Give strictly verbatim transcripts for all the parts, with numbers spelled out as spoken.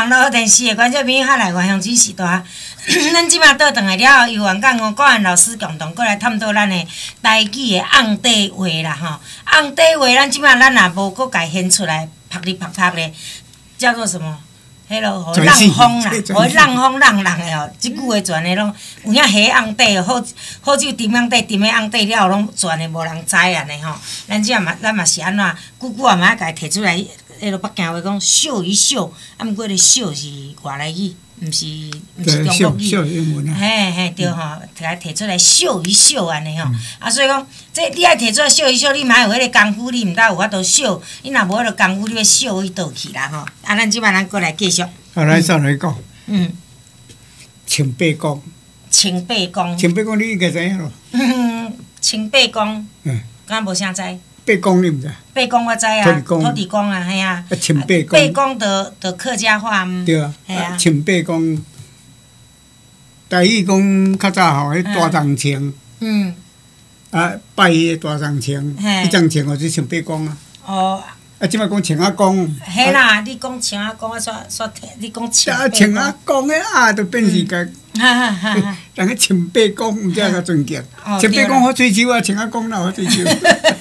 网络电视的观众朋友，哈来原乡主时代。咱即马倒转来了后，由原港吴国安老师共同过来探讨咱的台语的红底话啦吼。红底话，咱即马咱也无搁家显出来，啪哩啪啪的，叫做什么？迄落互浪风啦，互浪风浪浪的吼，即句话全的拢有影虾红底，好好酒沉红底，沉的红底了后拢全的无人知安尼吼。咱即嘛咱嘛是安怎？久久啊嘛家摕出来，迄落北京话讲秀一秀，啊毋过咧秀是外来语，毋是毋是中国语。 秀英文啊。 嘿嘿对吼，摕来摕出来秀一秀安尼吼。啊所以讲，这你爱摕出来秀一秀，你嘛有迄个功夫，你毋但有法度秀，你若无迄个功夫，你要秀伊倒去啦吼。啊，咱即摆咱过来继续。 啊，来再来讲。 嗯。 清白公。 清白公。 清白公你应该知影咯。 嗯，清白公。 嗯。 敢无啥知？ 白公你毋知？ 白公我知啊， 土地公。 土地公啊，嘿啊。 啊，清白公。 白公的的客家话。 对啊。 嘿啊。 清白公。台语讲较早吼，迄大张青。嗯。啊，拜迄个大张青，迄张青哦，就清白公啊。哦。啊，即摆讲青仔公。 嘿啦，你讲青仔公，我煞煞听，你讲清白公。 青仔公诶啊，都变是个。哈哈哈！人个清白公毋知较尊敬，清白公好追求啊，青仔公哪好追求？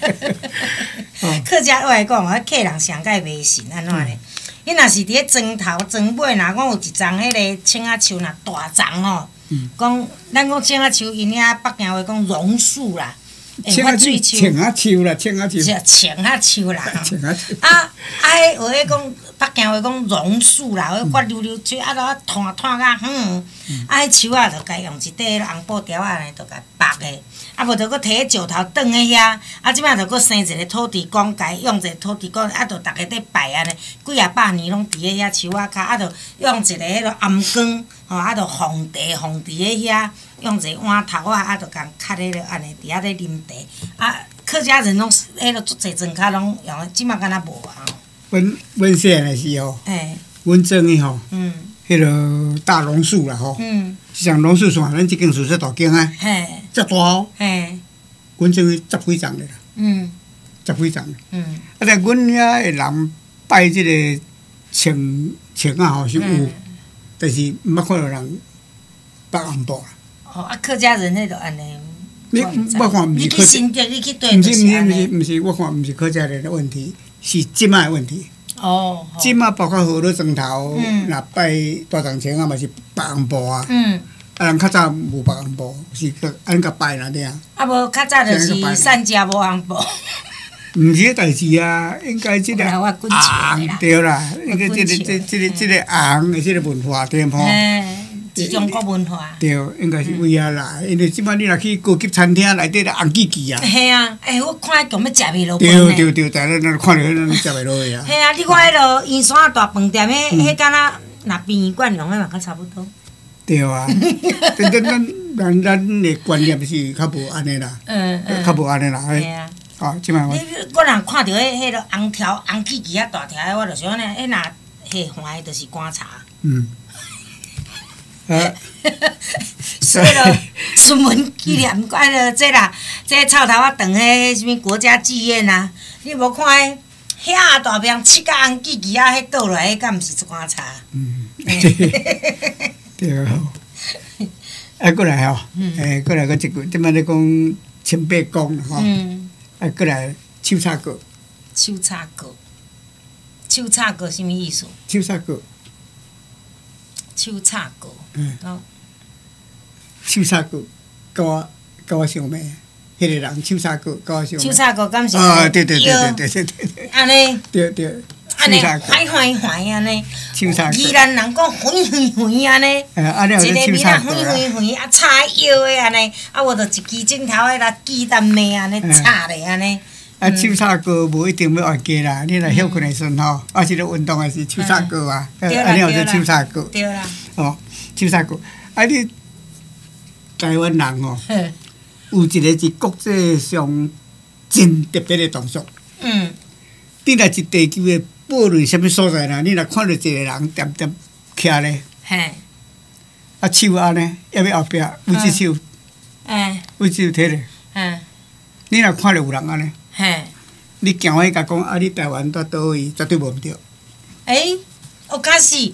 客家话来讲，我客人上界迷信安怎咧？伊若是伫咧庄头庄尾，若讲有一丛迄个青仔树，若大丛吼，讲咱讲青仔树，因遐北京话讲榕树啦。 青仔树，青仔树啦，青仔树。 是青仔树啦。 青仔树。 啊啊！迄有迄讲北京话讲榕树啦，迄骨溜溜树，啊，都啊摊摊甲远。啊，迄树啊，着家用一块红布条啊，安尼着甲绑诶。啊，无着搁摕迄石头挡喺遐，啊，即摆着搁生一个土地公，家用一个土地公，啊，着逐个伫拜安尼，几啊百年拢伫咧遐树仔骹，啊，着用一个迄落暗光，吼，啊，着放茶放伫咧遐。用一个碗头啊，啊，着共敲迄落安尼，伫遐咧啉茶。啊，客家人拢迄落足侪庄脚拢用，即马敢若无啊。 阮阮细汉诶时候， 哎， 阮庄诶吼， 嗯， 迄落大榕树啦吼，嗯，像榕树线，咱即间树说大间啊，嘿，遮大哦，嘿，阮庄诶十几丛咧啦，嗯，十几丛，嗯，啊，但阮遐诶人拜即个青青啊吼是有，但是毋捌看到人拜红布啦。哦，啊，客家人迄个安尼，你我看毋是客家，你去对，毋是毋是毋是毋是，我看毋是客家人的问题，是即摆的问题。哦。即摆包括河洛庄头，若拜大樟青啊，嘛是拜红布啊。嗯。啊，人较早无拜红布，是个安尼甲拜啦，对啊。啊，无较早就是善家无红布。毋是迄代志啊，应该即个红对啦，应该即个即即个即个红的即个文化对吼。是中国文化。对，应该是为遐来，因为即摆你若去高级餐厅内底咧红记记啊。嘿啊，哎，我看迄强要食袂落饭咧。对对对，但咱咱看着迄咱食袂落去啊。嘿啊，你看迄落圆山大饭店，迄迄敢若若殡仪馆用的嘛，较差不多。对啊，咱咱咱咱咱的观念是较无安尼啦，嗯嗯，较无安尼啦。嘿啊。哦，即摆我。我若看着迄迄落红条红记记啊大条的，我就想呢，迄若下环的，就是观察。嗯。啊，所以咯，孙文纪念馆咯，这啦，这草头啊，长迄什物国家剧院啊，你无看迄遐大片七甲红记记啊，迄倒落来，迄敢毋是一碗茶？嗯，对吼。啊，过来吼，诶，过来个一句，即摆咧讲清白公吼，啊，过来手插歌。手插歌，手插歌什物意思？手插歌。手插歌。嗯，手插歌，甲我甲我相骂，迄个人手插歌，甲我相骂。手插歌敢是？啊，对对对对对对对。安尼。对对。安尼，坏坏坏安尼。手插歌。宜兰人讲飞飞飞安尼。哎，安尼有咧手插歌。一个面啊，飞飞飞啊，插腰的安尼，啊无就一支镜头的啦，鸡蛋面安尼插咧安尼。啊，手插歌无一定要学家啦，你若休困的时阵吼，啊是咧运动的是手插歌啊，安尼有做手插歌。对啦。哦。手插歌，啊！你台湾人吼，有一个是国际上真特别的动作。嗯。你若是地球的堡垒什物所在啦，你若看到一个人点点徛咧，嘿，啊手安尼，要要后壁有只手，哎，有只手摕咧，嗯，你若看到有人安尼，嘿，你行过甲讲啊，你台湾在倒位，绝对无毋对。诶，有假是。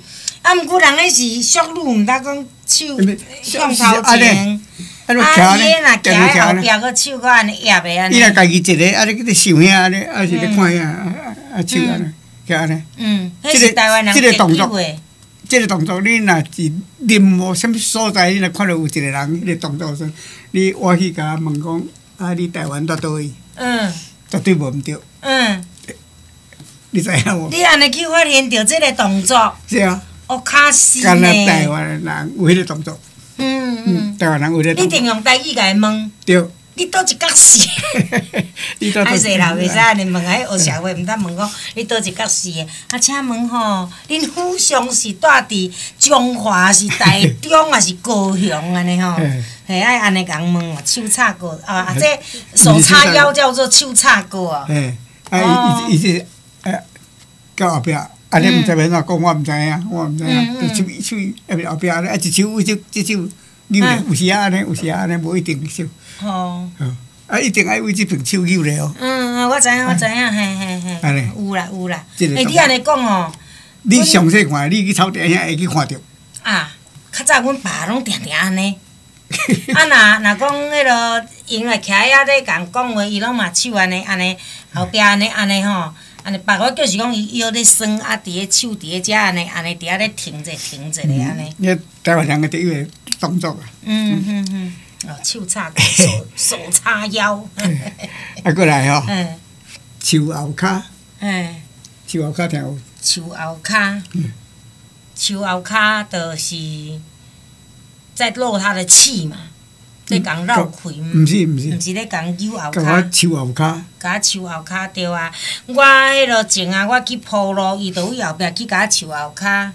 啊，毋过人迄是速度，毋当讲手向头前。啊，伊个若行喺后壁，个手搁安尼压的安尼。 伊若家己一个，啊，你去想遐安尼，啊是咧看遐，啊啊手安尼，行安尼。 嗯，迄是台湾人特有诶。 即个动作，你若是任何啥物所在，你若看到有一个人迄个动作时，你我去甲问讲，啊，你台湾伫倒位？嗯。绝对无毋对。嗯。你知影无？ 你安尼去发现着即个动作？ 是啊。 哦，卡死呢。 敢若台湾人有迄个动作。嗯嗯。台湾人有迄个。 你一定用台语甲伊问。 对。 你倒一角是？歹势啦，袂使安尼问啊！迄学社会毋通问讲你倒一角是的。啊，请问吼，恁府上是住伫中华是台中还是高雄安尼吼？嘿，爱安尼共问哦，手叉过啊，啊，这手叉腰叫做手叉过哦。 嘿，啊，伊伊是呃，到后壁，啊，你毋知要怎讲，我毋知影，我毋知影，就手手后壁后壁咧，啊，一手一手一手。扭咧，有时啊安尼，有时啊安尼，无一定手。哦。啊，一定爱为即边手扭咧哦。 嗯嗯，我知影，我知影，嘿嘿嘿。安尼。有啦有啦。诶，你安尼讲哦。 你详细看，你去草地遐会去看着。 啊，较早阮爸拢定定安尼。啊，若若讲迄落，因为徛遐咧共讲话，伊拢嘛手安尼安尼，后壁安尼安尼吼。安尼，别个就是讲伊摇咧耍，啊，伫咧手伫咧遮安尼安尼，伫遐咧停者停者咧安尼。 你台湾人个特有诶动作啊。嗯嗯嗯。哦，手叉手手叉腰。 啊，过来吼。嗯。树后骹。嗯。树后骹听有？ 树后骹。嗯。树后骹就是在露他的气嘛。咧共绕开， 毋是毋是， 毋是咧共扭后骹。 甲我抽后骹。 甲我抽后骹对啊！我迄落前啊，我去铺路，伊就位后壁去甲我抽后骹。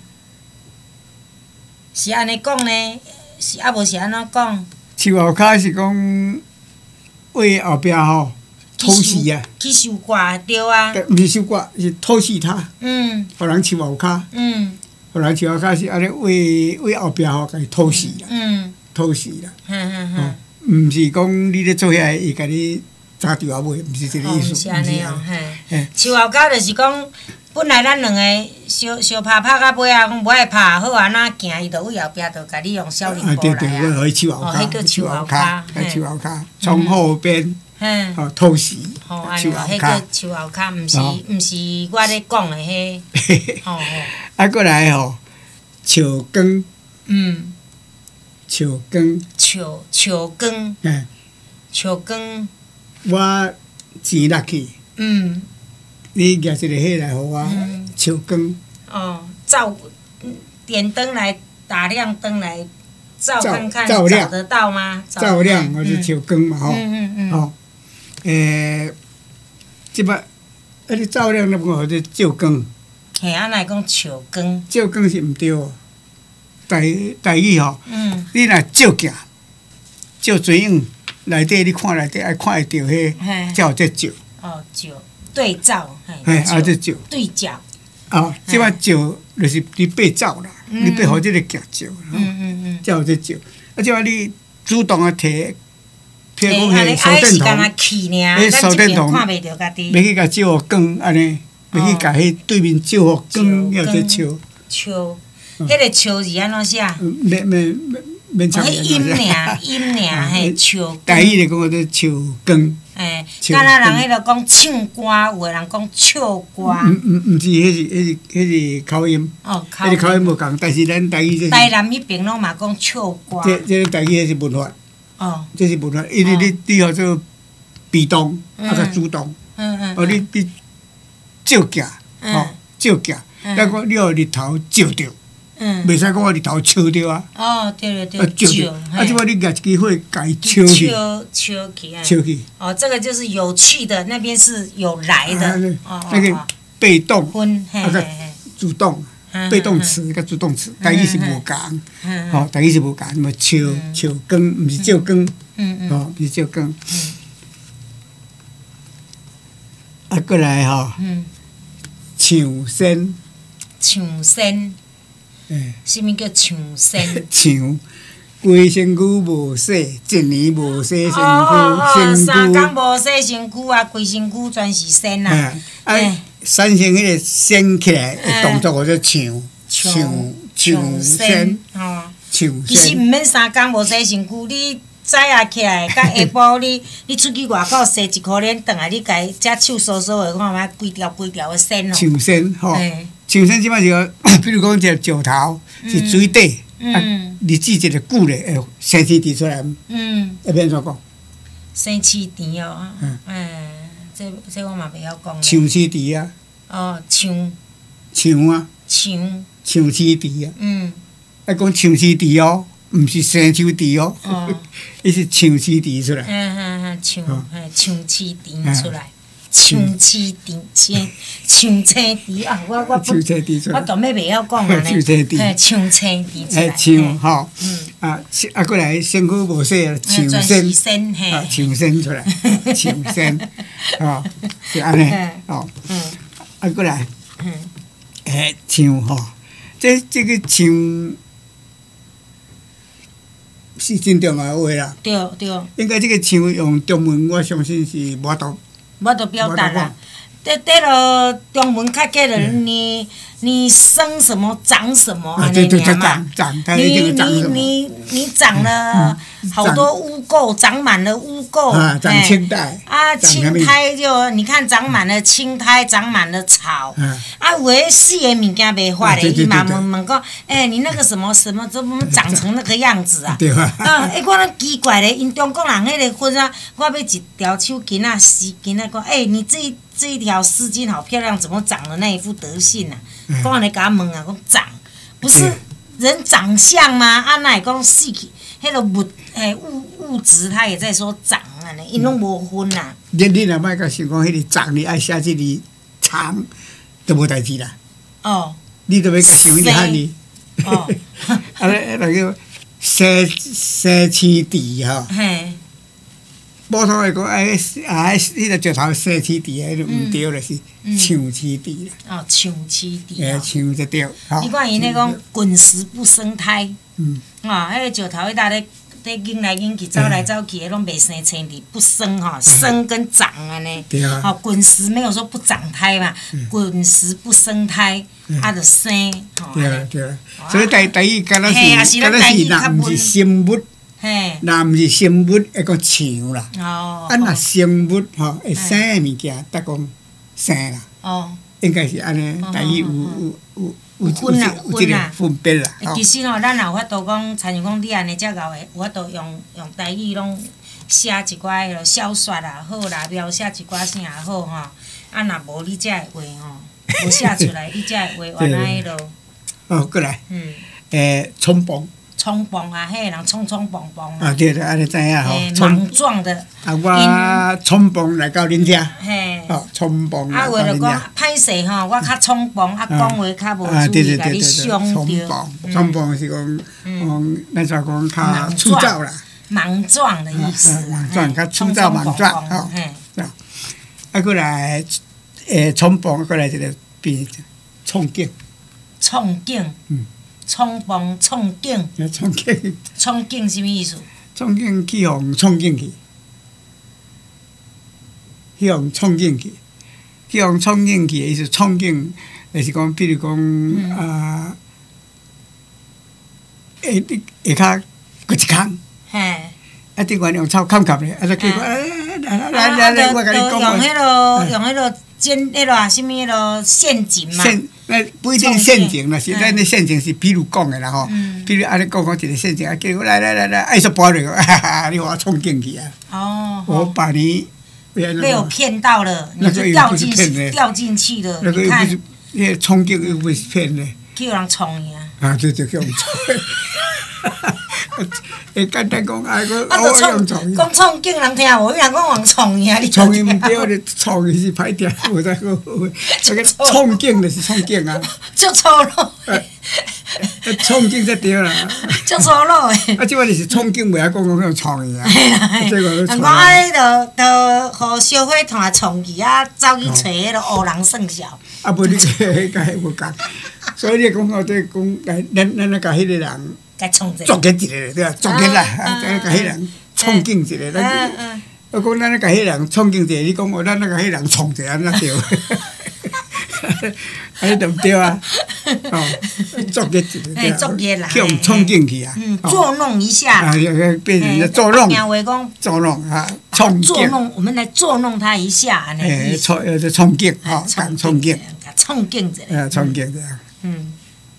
是安尼讲呢？是啊，无是安怎讲？ 抽后骹是讲为后壁吼吐死啊！ 去收割对啊。 毋是收割，是吐死他。嗯。互人抽后骹。嗯。互人抽后骹是安尼为为后壁吼，甲伊吐死啦。嗯。吐死啦！嗯嗯嗯，毋是讲你咧做遐，伊甲你扎住后尾，毋是即个意思。 毋是安尼哦，嘿。树后骹就是讲，本来咱两个相相拍拍到尾啊，讲无爱拍，好安怎行，伊就位后壁就甲你用小林步来啊。 对对，我互伊树后骹。 哦，迄叫树后骹， 嘿。树后骹，从后边，吼吐死。 吼，安尼，迄叫树后骹，毋是毋是我咧讲的迄。吼吼。 啊，过来吼，树根。嗯。树根， 树树根，嗯，树根， 我钱落去，嗯，你举一个迄来互我，树根。 哦，照点灯来打亮灯来照看看，找得到吗？ 照亮，我是树根嘛吼，嗯嗯嗯，吼，诶，即摆，啊你照亮，那不我是照光。 嘿，啊来讲树根。 照光是毋对。台台语吼，嗯，你若照镜，照水影内底，你看内底爱看会着迄，才有这照。哦， 照对照， 嘿，啊，这照。 对照。 啊，即摆照就是你八照啦，你八互即个镜照，嗯嗯嗯，才有这照。啊，即摆你主动啊摕，譬如讲迄手电筒，迄手电筒，要去甲照互光安尼，要去甲迄对面照互光，要这笑。 笑。迄个笑字安怎写？ 免免免免唱。 迄音尔，音尔，嘿，笑。 台语来讲，叫做笑光。 诶，敢若人迄落讲唱歌，有个人讲笑歌。 毋毋毋是，迄是迄是迄是口音。哦，口音。迄个口音无共，但是咱台语这是。 台南迄边拢嘛讲笑歌。 这这台语迄是文化。哦。这是文化，因为你你号做被动，啊甲主动。嗯嗯。哦，你你照镜，吼照镜，咱讲你互日头照着。嗯，袂使讲我日头烧着啊！ 哦，对对对，照。 啊，即摆你举一支火，甲伊烧去。 烧烧去啊！ 烧去。 哦，这个就是有趣的，那边是有来的。 哦那个被动， 啊个主动，被动词甲主动词，台语是无共。吼，台语是无共，什么烧烧光，毋是照光。嗯嗯。吼，毋是照光。嗯。啊，过来吼。嗯。唱仙。 唱仙。什物叫唱仙？ 唱，规身躯无洗，一年无洗身躯，身躯。 三工无洗身躯啊，规身躯全是仙啊！ 哎，产生迄个仙起来的动作，叫做唱，唱， 唱仙吼，唱其实毋免三工无洗身躯，你早下起来，甲下晡你你出去外口洗一箍脸，转来你家遮手搔搔的，看觅几条几条的线咯。 唱仙吼，唱仙即摆是，比如讲一个石头是水底，啊，日子一个久咧，会生青甜出来。嗯，会变怎讲？ 生青甜哦，哎，这这我嘛袂晓讲。 唱青甜啊。 哦，唱。 唱啊。 唱。 唱青甜啊。 嗯。 啊，讲唱青甜哦。毋是生抽甜哦，伊是唱丝甜出来。 嗯嗯嗯，唱嘿唱丝甜出来，唱丝甜青唱青甜啊！我我不，我当尾袂晓讲安尼。嘿，唱青甜出来。 嘿，唱吼，啊啊，过来身躯无洗啊，唱仙，啊，唱仙出来，唱仙，哦，是安尼，哦，啊过来，诶，唱吼，这这个唱。是真重要的话啦， 对对。 应该这个唱用中文，我相信是无度。 无度表达啦，这这落中文较计了，你你生什么长什么安尼尔嘛。你你你你长了好多污垢，长满了污垢。 啊，长青苔。 啊，青苔就你看长满了青苔，长满了草。啊，有诶细诶物件袂发咧，伊嘛问问讲，诶，你那个什么什么怎么长成那个样子啊？ 对啊。 啊，诶，我咧奇怪咧，因中国人迄个婚啊，我要一条手巾啊丝巾啊，讲，诶，你这这一条丝巾好漂亮，怎么长了那一副德性啊？讲安尼甲我问啊，讲长，不是人长相吗？啊，那会讲死去，迄个物诶物物质，他也在说长安尼，因拢无分啦。 你你若莫甲想讲迄个长，你爱写即个长，都无代志啦。哦。你都要甲想迄个汉字。哦。啊咧，那个生生青地吼。嘿。普通来讲，哎哎，迄个石头生青地，迄就毋对了，是唱青地啦。 哦，唱青地。 哎，唱就对。 你看因咧讲“滚石不生胎”，嗯，啊，迄个石头迄搭咧咧引来引去，走来走去，拢袂生青地，不生哈，生跟长安尼。 对啊。 好，滚石没有说不长胎嘛，滚石不生胎，啊，就生。 对啊对啊，所以台台语敢若是敢若是若毋是生物。嘿，若毋是生物，会讲唱啦。哦。啊，若生物吼会生诶物件，得讲生啦。哦。应该是安尼，台语有有有有有有即个分别啦。 其实吼，咱也有法度讲，亲像讲你安尼遮敖诶，有法度用用台语拢写一寡迄落小说也好啦，描写一寡啥也好吼。啊，若无你遮诶话吼，无写出来，你遮诶话原来迄落。 哦，过来。嗯。诶，冲锋。 冲锋啊，迄个人冲冲蹦蹦啊！对对，安尼知影吼。 莽撞的。 啊，我冲锋来到恁遮。嘿。哦，冲锋来到恁遮。啊， 为着讲歹势吼，我较冲锋，啊，讲话较无注意，甲你伤着。 冲锋，冲锋是讲，讲咱说讲较粗糙啦。 莽撞的意思。 莽撞，较粗糙莽撞吼。啊，过来，诶，冲锋，过来一个变冲劲。 冲劲。嗯。冲锋冲劲， 冲劲， 冲劲什么意思？ 冲劲去互冲劲去，去互冲劲去，去互冲劲去，意思冲劲，就是讲，比如讲啊，下下骹搁一空，嘿，啊，顶悬用草砍砍咧，啊，就结果，来来来来，我甲你讲， 用迄落，用迄落尖，迄落啊，什么迄落陷阱嘛。 那不一定陷阱啦，是咱的陷阱是比如讲的啦吼，比如安尼讲讲一个陷阱，啊，结果来来来来，爱说包你，哈哈，你我冲进去啊！哦，我把你被我骗到了，你就掉进掉进去了，你看， 那个冲进又不是骗的， 叫人冲呀！ 啊，对对，叫人冲。会简单讲，哎，我我用创，讲创劲人听无，伊人讲往创呀，你创伊毋对，你创伊是歹听，无再好。这个创劲就是创劲啊， 就粗鲁。 创劲才对啦， 就粗鲁诶。 啊，即摆就是创劲，袂晓讲讲创伊啊。 人讲安尼，就就互小伙团创去啊，走去找迄个黑人算数。 啊，无你迄个无共，所以你讲我这讲，咱咱来甲迄个人。作结一个对啊，作结啦，咱甲迄人创劲一个，咱我讲咱甲迄人创劲一个，你讲我咱甲迄人创一个，安那对。 安尼就毋对啊！哦，作孽就对， 作孽啦， 去互冲进去啊！ 捉弄一下， 啊，变成捉弄，捉弄啊，冲捉弄，我们来捉弄他一下，安尼。 诶，冲呃，冲劲，吼，讲冲劲， 冲劲者。 呃，冲劲者。 嗯。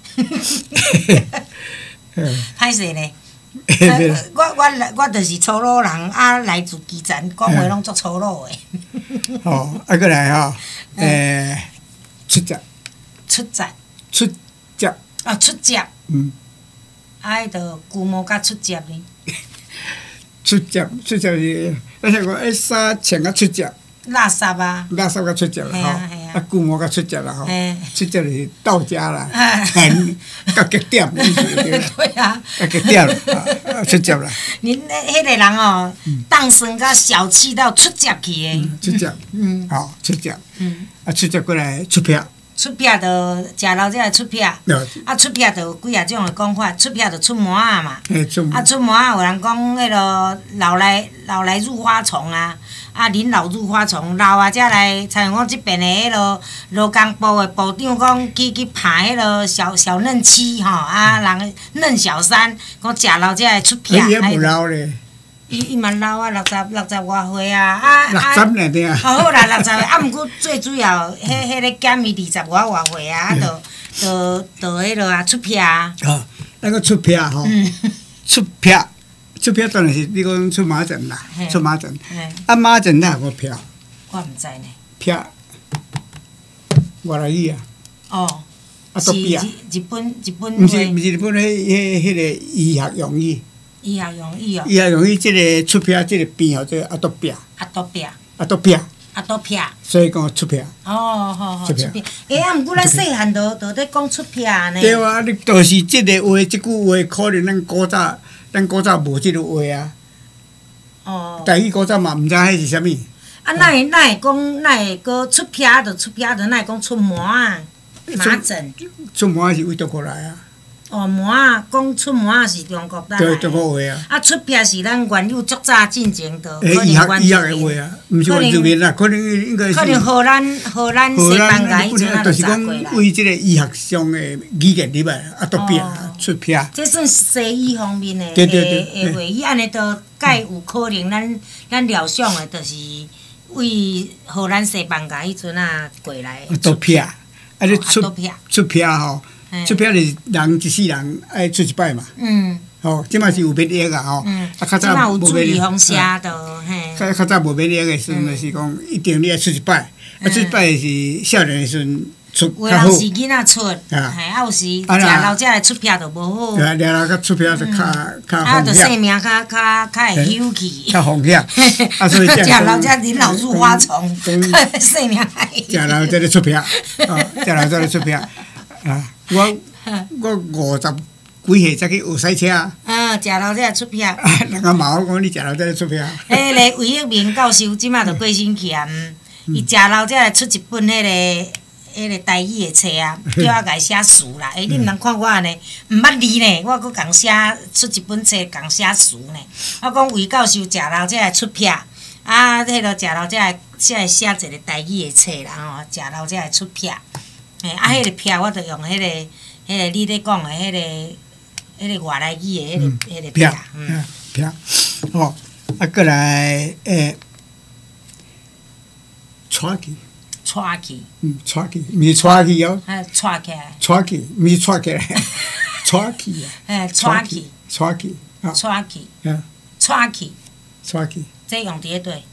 歹势呢？我我我就是粗鲁人，啊，来自基层，讲话拢足粗鲁的。 哦，啊，过来吼，诶，出闸。 出闸。 出闸。 啊，出闸。 嗯。 啊，迄个龟毛甲出闸呢？ 出闸，出闸是，啊像讲迄衫穿甲出闸。 垃圾啊！ 垃圾甲出闸啦吼，啊龟毛甲出闸啦吼，出闸是到家啦，到极点意思对啦。 对啊。 到极点啦，出闸啦。 恁迄个人哦，当生甲小气到出闸去的。 出闸，嗯，吼出闸，嗯，啊出闸过来出票。 出票就食老者出票，啊出票就有几啊种的讲法，出票就出毛仔嘛，啊出毛仔有人讲迄落老来老来入花丛啊，啊恁老入花丛，老啊才来参像讲即边的迄落劳工部的部长讲去去拍迄落小小嫩妻吼，啊人嫩小三讲食老者的出票。 伊还无老咧。 伊伊嘛老啊，六十六十外岁啊，啊六十呢对啊。 好啦，六十岁，啊，毋过最主要，迄迄个减伊二十外外岁啊，啊，就就就迄落啊出票啊。 哦，那个出票吼，出票，出票当然是你讲出马阵啦，出马阵。啊马阵哪有个票？ 我毋知呢。 票，外来语啊。 哦。 啊，都是日本日本。 毋是毋是日本迄迄迄个医学用语。 医学用语哦。 医学用语，即个出票，即个边吼，即个阿多票。 阿多票。 阿多票。 阿多票。 所以讲出票。 哦，好好。出票。诶，啊，毋过咱细汉都都咧讲出票呢。 对啊，你就是即个话，即句话可能咱古早，咱古早无即个话啊。哦。台语古早嘛，毋知迄是啥物。 啊，哪会哪会讲哪会个出票就出票就哪会讲出毛啊？麻疹。 出毛是为倒过来啊。 哦，毛仔讲出毛仔是中国来的，啊出票是咱原有足早进前的，可能原住民， 毋是原住民啦，可能应该是。 可能荷兰荷兰西班牙迄阵啊， 就是讲为即个医学上的语言入来，啊倒票出票。 这算西医方面的诶诶话语，安尼都介有可能咱咱料想的，就是为荷兰西班牙迄阵啊过来。 倒票，啊你出出票吼。出票是人一世人爱出一摆嘛，嗯，吼，即摆是有免疫个吼，啊较早无免疫，较较早无免疫个时阵，就是讲一定你爱出一摆，啊出一摆是少年时阵出较好。 有人是囝仔出，嘿，啊有时食老者的出票就无好。 对啊，了后甲出票就较较风险。 啊，就性命较较较会休气。 较风险，啊所以食老者恁老入花丛，性命还。 食老者咧出票，啊，食老者咧出票，啊。我我五十几岁才去学赛车。 啊，食老者出票。 人家骂我讲你食老者出票。 迄个魏一鸣教授即马就过身去啊，伊食老者来出一本迄个迄个台语的册啊，叫我甲伊写词啦。诶，你毋通看我安尼，毋捌字呢，我佫共写出一本册，共写词呢。我讲魏教授食老者来出票，啊，迄落食老者来写写一个台语的册啦吼，食老者来出票。嘿，啊，迄个票我着用迄个、迄个你咧讲的迄个、迄个外来语的迄个、迄个票，嗯， 票，哦，啊，过来诶，带去， 带去， 嗯，带去，毋是带去哦， 啊，带起来， 带去，毋是带起来，带去啊， 嘿，带去， 带去， 带去， 啊， 带去， 带去， 这用伫咧对，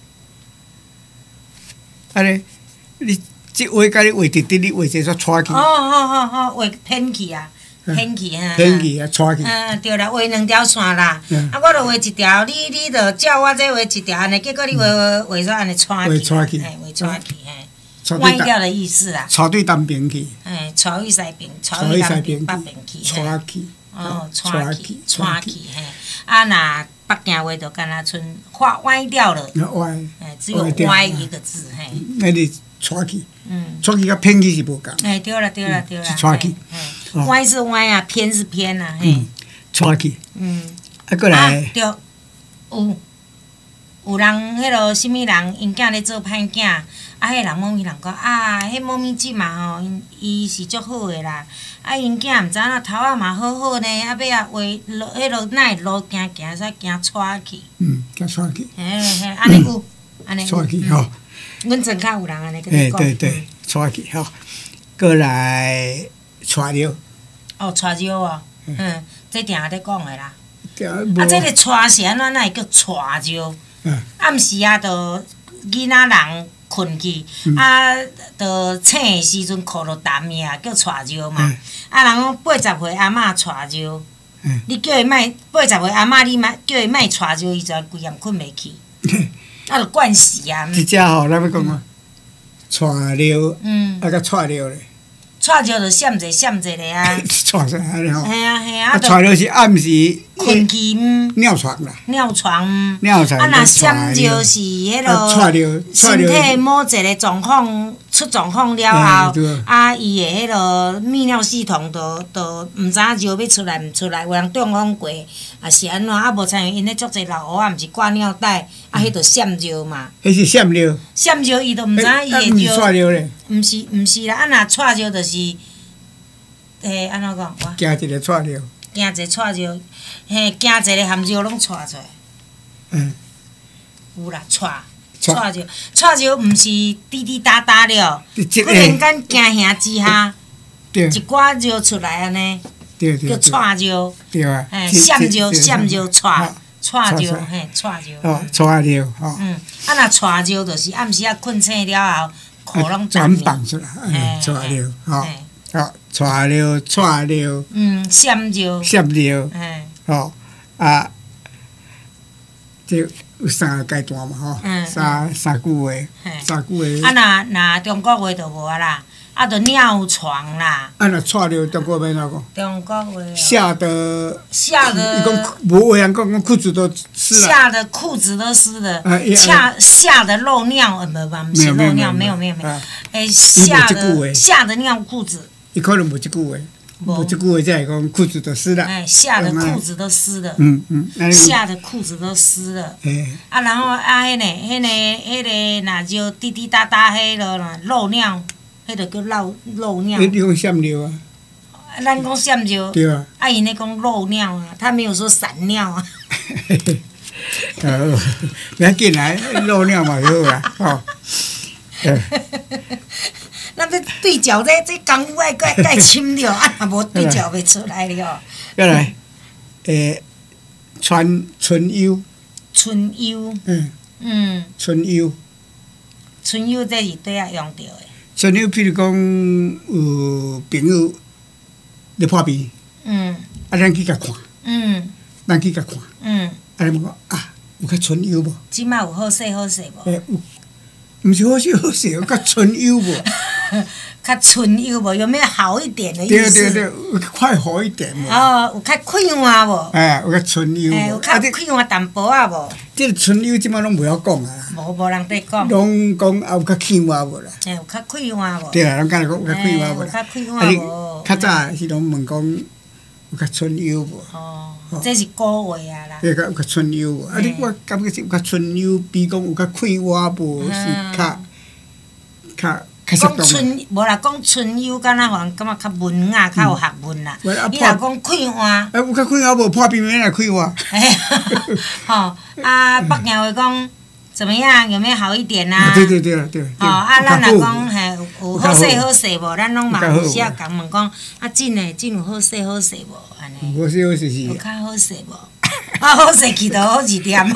安尼，你。即话甲你话直直，你话这煞带去。 哦哦哦哦，话偏去啊，偏去啊。 偏去啊，带去。 嗯，对啦，画两条线啦。啊，我著画一条，你你著照我这画一条安尼，结果你画画煞安尼带去。画带去。 嘿，画带去嘿。歪掉的意思啦。 带对东边去。 嘿，带去西边，带去南边北边去。 带去。 哦，带去，带去嘿。啊，若北京话著敢若剩画歪掉了。 歪。 嘿，只有歪一个字嘿。 那你带去。嗯，带去甲偏去是无共。 哎，对啦，对啦，对啦。 是带去。 歪是歪啊，偏是偏啊，嘿。 带去。 嗯。 啊，过来。 对。有有有人迄落什物人因囝咧做歹囝，啊，迄人某咪人讲啊，迄某咪即嘛吼，因伊是足好诶啦，啊，因囝毋知影头仔嘛好好呢，啊，尾啊话落迄落哪会路行行煞惊带去。 嗯，惊带去。 嘿嘿，安尼有，安尼有。 带去吼。 阮庄较有人安尼跟你讲。 对对，带去吼，过来带着。哦， 带着哦，嗯，这定下咧讲诶啦。 啊， 这个带是安怎哪会叫带着？暗时啊，着囡仔人困去，啊，着醒诶时阵靠落淡去啊，叫带着嘛。啊，人讲八十岁阿嬷带着，你叫伊莫八十岁阿嬷，你莫叫伊莫带着，伊就规暗困袂去。啊，着惯死啊！ 即只吼，咱要讲啊，带着，啊，甲带着咧。 带着就闪者闪者咧啊！ 带着安尼吼。 嘿啊嘿啊！ 啊，带着是暗时困去毋？ 尿床啦。 尿床毋？ 尿床。 啊，若闪着是迄落身体某一个状况出状况了后，啊，伊的迄落泌尿系统都都毋知影尿要出来毋出来，有人中风过，啊是安怎？啊无像因咧足侪老黑仔，毋是挂尿袋，啊，迄着闪着嘛。 迄是闪尿。 闪着伊都毋知影伊会着。啊，毋是带着咧。 毋是毋是啦，啊若带着就是，诶，安怎讲？我。 惊一个带着。 惊一个带着，嘿，惊一个含尿拢带出来。嗯。有啦，带。带着，带着毋是滴滴答答了，忽然间惊吓之下，一寡尿出来安尼，叫带着。 对啊。 嘿，闪着闪着带，带着嘿，带着。 哦，带着吼。 嗯，啊，若带着就是暗时啊困醒了后，裤拢全放出来，带着吼，哦，带着带着。 嗯，闪着。 闪着。嘿。吼，啊，这。有三个阶段嘛吼，三三句话，三句话。啊，若若中国话就无啊啦，啊，就尿床啦。 啊，若带着中国话哪讲？ 中国话。 吓得。 吓得。 伊讲无话人讲讲裤子都湿了。 吓得裤子都湿了。吓吓得漏尿，呃，不不，不是漏尿，没有没有没有。诶，吓得吓得尿裤子。 伊可能无即句话。无即句话才会讲裤子都湿了。 哎，吓得裤子都湿了。 嗯嗯。 吓得裤子都湿了。哎。啊，然后啊，迄个、迄个、迄个，若就滴滴答答，迄落啦漏尿，迄就叫漏漏尿。 你讲闪尿啊？ 咱讲闪尿。 对啊。 啊，因咧讲漏尿啊，他没有说闪尿啊。 呃，不要紧啦，漏尿嘛好啦，吼。 咱要对照这这功夫爱该该深了，啊，若无对照袂出来了。 再来，诶，春春幽。 春幽。嗯。嗯。 春幽。 春幽这是对啊用着的。 春幽，譬如讲有朋友咧破病。嗯。啊，咱去甲看。嗯。咱去甲看。嗯。啊，你问讲啊，有较春幽无？ 即摆有好势好势无？ 诶，有。毋是好势好势，有较春幽无？ 较春幽无？有没有好一点的意思？对对对，有快活一点无？ 哦，有较快活无？ 哎，有较春幽无？ 哎，有较快活淡薄啊无？ 即个春幽即摆拢袂晓讲啊。 无无人得讲。 拢讲啊有较快活无啦？ 哎，有较快活无？ 对啦，拢敢若讲有较快活无啦？ 有较快活无？ 较早是拢问讲有较春幽无？ 哦。这是古话啊啦。 对，有较春幽无？啊，你我感觉是有较春幽，比讲有较快活无？是较较。 讲春无啦，讲春幽，敢若互人感觉较文雅，较有学问啦。你若讲快活， 啊，有较快活无？破病免来快活。 吼，啊，北京话讲怎么样？有没有好一点啊？ 对对对对。 吼，啊，咱若讲嘿有好势好势无？咱拢嘛有时啊讲问讲，啊，真诶真有好势好势无？安尼。 好势好势是。 有较好势无？啊，好势去到好字店。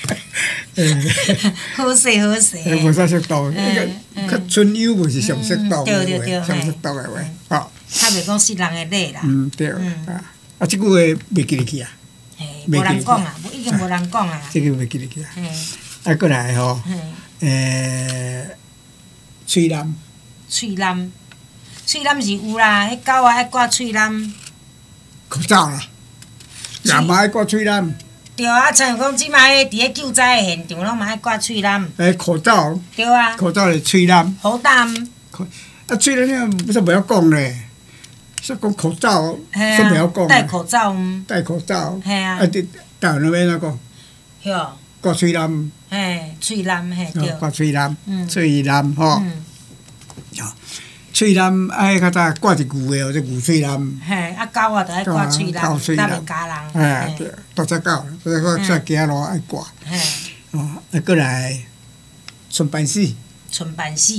好势好势。 无啥适当，较春幽无是上适当诶话，上适当诶话，吼。 较袂讲世人诶累啦。 嗯对，啊，啊，即句话袂记入去啊。 嘿，无人讲啊，已经无人讲啊。 即句袂记入去啊。啊，过来吼，诶，喙蓝。 喙蓝，喙蓝是有啦，迄狗仔爱挂喙蓝。 口罩啦，人嘛爱挂喙蓝。 对啊，像讲即摆伫咧救灾诶现场，拢嘛爱挂喙蓝。 诶，口罩。 对啊。 口罩是喙蓝。 好淡。 啊，喙蓝你不是不要讲咧，说讲口罩，说不要讲。 戴口罩。 戴口罩。 系啊。 啊，你台湾那边那讲？ 哟。 挂喙南。 嘿，喙南嘿对。 挂喙南，喙南吼。喙南爱较早挂一牛的哦，这牛喙南。 嘿，啊狗啊，着爱挂喙南，搭袂加人。 嘿，对，多只狗，所以我出行路爱挂。嘿。哦，啊，过来春班死。 春班死。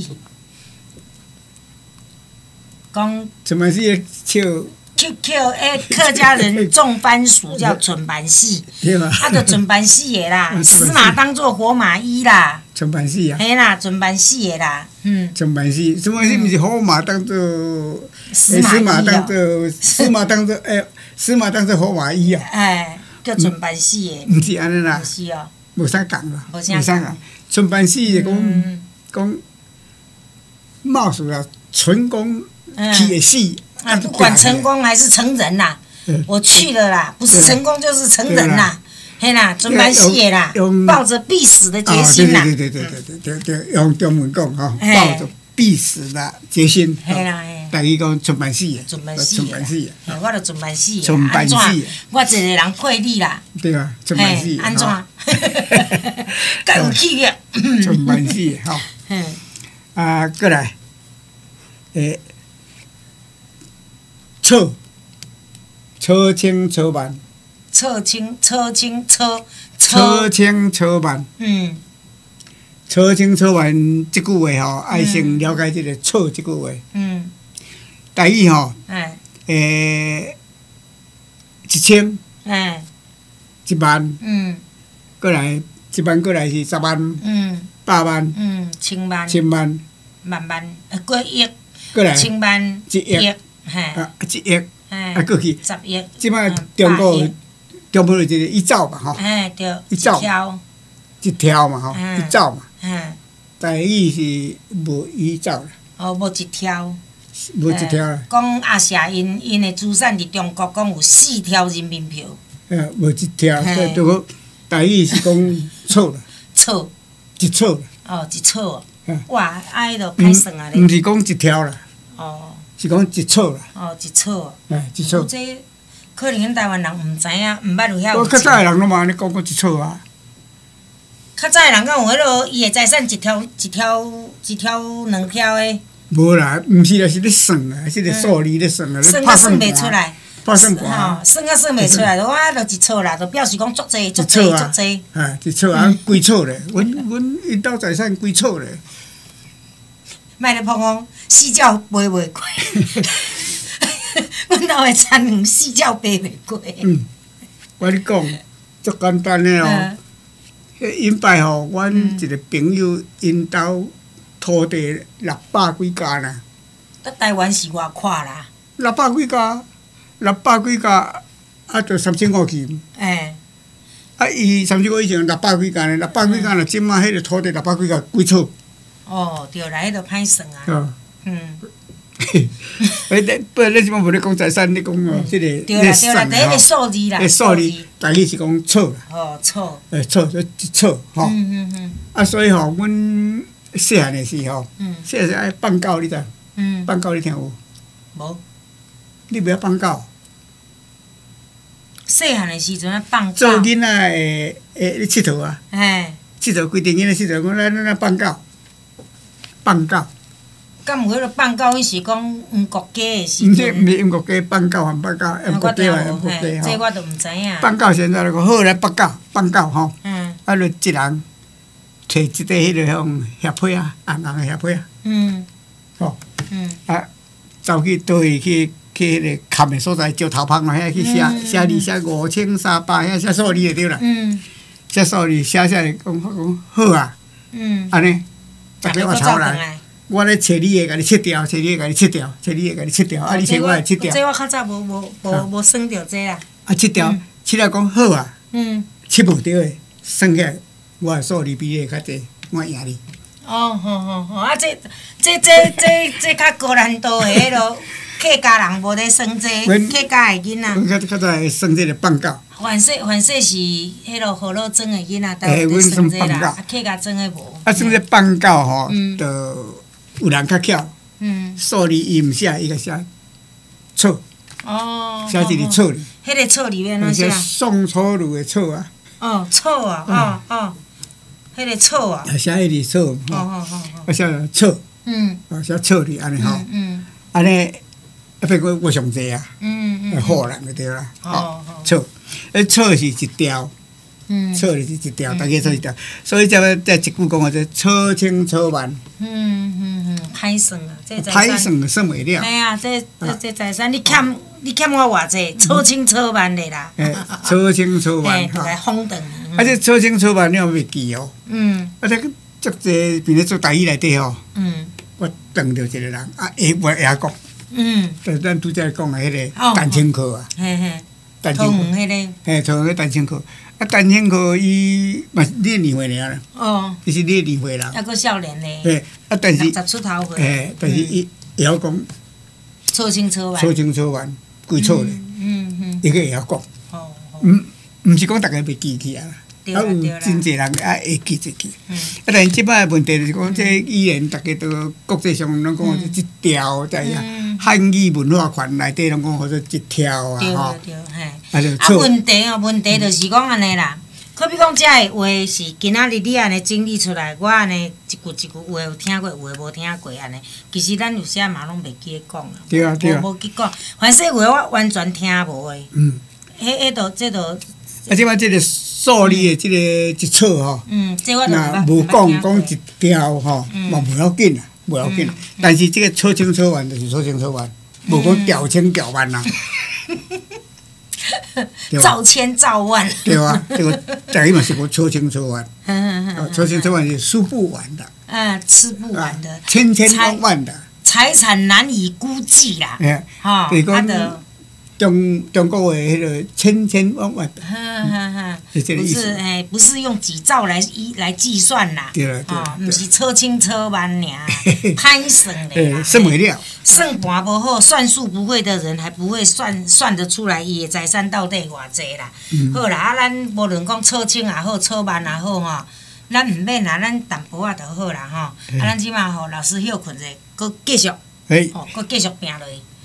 讲。 春班死的笑。 Q Q 诶，客家人种番薯叫春班死，啊，着春班死的啦，死马当作活马医啦。 春班死啊！ 嘿啦，春班死的啦，嗯。 春班死，春班死毋是活马当作，死马当作，死马当作，诶，死马当作活马医啊。 哎，叫春班死的。 毋是安尼啦。 是哦。 无啥共啦。 无啥共。 春班死是讲讲，貌似啊，成功去会死。 啊，不管成功还是成人啦，我去了啦，不是成功就是成人啦，嘿啦，春班死的啦，抱着必死的决心啦。 对对对对对对对，用中文讲吼，抱着必死的决心。 嘿啦嘿。 等于讲春班死的。 春班死的。我著春班死的。 春班死的。 我一个人配你啦。 对啊，春班死的。 安怎？介有气力。 春班死的吼。嗯。啊，过来，诶。错，错清错慢， 错清错清错错清错慢。嗯，错清错慢即句话吼，爱先了解即个错即句话。嗯，台语吼，哎，诶，一千，哎，一万，嗯，过来一万过来是十万，嗯，百万，嗯， 千万， 千万， 万万，呃，过亿， 过来， 千万， 一亿。啊，一亿，啊，过去， 十亿， 即摆中国中国就是一兆嘛，吼， 哎，对， 一兆，一条嘛，吼，一兆嘛， 嗯， 台语是无一兆啦， 哦，无一条， 无一条啦。 讲阿霞因因的资产伫中国讲有四条人民票， 哎，无一条，对，就讲台语是讲错啦， 错， 一错啦， 哦，一错，哇，爱都歹算啊咧， 毋是讲一条啦， 哦。 是讲一错啦。 哦，一错。 哎，一错。 这可能咱台湾人毋知影，毋捌有遐有。 我较早的人拢嘛安尼讲过一错啊。 较早的人讲有迄落，伊的财产一条一条一条两条的。 无啦，毋是啦，是咧算啊，是咧数字咧算啊，咧拍算袂出来。 拍算盘。 吼，算啊算袂出来，我就一错啦，就表示讲足济足济足济。 哎，一错啊，几错咧？阮阮因兜财产几错咧？ 莫咧碰讲四角飞袂过，阮兜的田两四角飞袂过。 嗯，我咧讲，足简单诶哦。迄因摆吼，阮一个朋友因兜土地六百几家啦。 在台湾是偌宽啦？ 六百几家，六百几家，啊，着三千五去。哎。啊，伊三千五以前六百几家呢，六百几家啦，即马迄个土地六百几家几厝？ 哦，对啦，迄著歹算啊。嗯。 诶，不，咱即摆无咧讲财产，咧讲哦，即个咧算吼。对啦，对啦，第一个数字啦。 诶，数字，台语是讲错啦。 哦，错。 诶，错，就一错吼。嗯嗯嗯。啊，所以吼，阮细汉诶时吼，细汉时爱放狗，你知？嗯。放狗你听有？ 无。 你袂晓放狗？ 细汉诶时阵啊，放狗。 做囡仔诶诶，咧佚佗啊。哎。佚佗规定囡仔佚佗，讲咱咱咱放狗。放狗， 敢有迄落放狗？迄是讲黄国家的时阵。 毋是，毋是黄国家放狗，还放狗，黄国家还黄国家吼。 这我都毋知影。 放狗现在就讲好来放狗，放狗吼。嗯。啊，就一人找一块迄个种叶皮啊，红红的叶皮啊。嗯。吼。嗯。啊，走去倒去去去迄个坎的所在，石头旁遐去写写字，写五千三百，遐写数字就对啦。嗯。写数字写写讲讲好啊。嗯。安尼。逐个我抄来，我咧找你的，甲你切掉；找你的，甲你切掉；找你的，甲你切掉。啊，你找我来切掉。 这我较早无无无无算着这啦。 啊，切掉，切了讲好啊。嗯。切无着的，算起来我的数字比你较济，我赢你。 哦，好好好，啊，这这这这这较高难度的迄落客家人无咧算这，客家的囡仔。 阮较较早会算这个放狗。 凡说凡说是迄落河洛庄的囡仔，都有咧算这啦，啊，客家庄的无。 啊，算这放狗吼，就有人较巧，数字伊毋写，伊个写错。哦。写一个错哩。 迄个错里面哪写？ 宋楚瑜的错啊。 哦，草啊，哦哦，迄个草啊。 写迄个草， 哦哦哦哦。 啊写草， 嗯。 哦写草哩安尼吼。 嗯嗯。 安尼，啊，别过我上济啊。 嗯嗯。 好人就对啦。 哦哦。 草，迄草是一条。 嗯。 草是一条，大家做一条，所以才要再一句讲啊，这草千草万。 嗯嗯嗯，歹算啊，这财产。歹算算袂了。 哎呀，这这这财产，你欠你欠我偌济，草千草万的啦。 哎，草千草万。 哎，就来封顿。 啊，这草千草万你也袂记哦。 嗯。 啊，这个足济平咧做台语内底吼。 嗯。 我撞到一个人，啊，会我会晓讲。嗯。就是咱拄则讲的迄个单亲课啊。 嘿嘿。 单亲课。 桃园迄个。 嘿，桃园迄单亲课。啊，单亲课伊嘛是你年岁尔啦。哦。伊是你年岁人。 还佫少年咧。 嘿，啊，但是。 六十出头岁。 嘿，但是伊会晓讲。 草千草万。 草千草万，几草咧？嗯嗯。伊佫会晓讲。哦。毋毋是讲逐个袂记起啊。啊，有真侪人啊会记一记。嗯。啊，但是即摆问题就是讲，这语言逐个都国际上拢讲一条，知影？汉语文化圈内底拢讲好做一条啊，吼。 对对嘿。啊，问题哦，问题就是讲安尼啦。可比讲，遮个话是今仔日你安尼整理出来，我安尼一句一句话有听过，有诶无听过安尼。其实咱有时嘛拢袂记咧讲啦。 对啊对啊。 无记讲，凡说话我完全听无诶。嗯。迄迄度，这度。 啊，即摆即个数字诶，即个一册吼。 嗯，这我就若无讲讲一条吼，嘛无要紧啦，无要紧啦。但是即个草千草万就是草千草万，无讲条千条万啦。 造千造万。 对啊，这个台语嘛是讲草千草万。嗯嗯嗯。草千草万是数不完的。 嗯，吃不完的。 千千万万的。 财产难以估计啦。哎。哈，他的。 中中国的迄个千千万万的。 哈哈哈。不是哎，不是用几兆来一来计算啦。 对了对了。 不是草千草万尔，歹算的啦。 算袂了。 算盘不好，算数不会的人还不会算算得出来伊的财产到底偌济啦。好啦，啊，咱无论讲草千也好，草万也好吼，咱毋免啦，咱淡薄仔就好啦吼。啊，咱即马吼老师休困者，搁继续，哦，搁继续拼落去。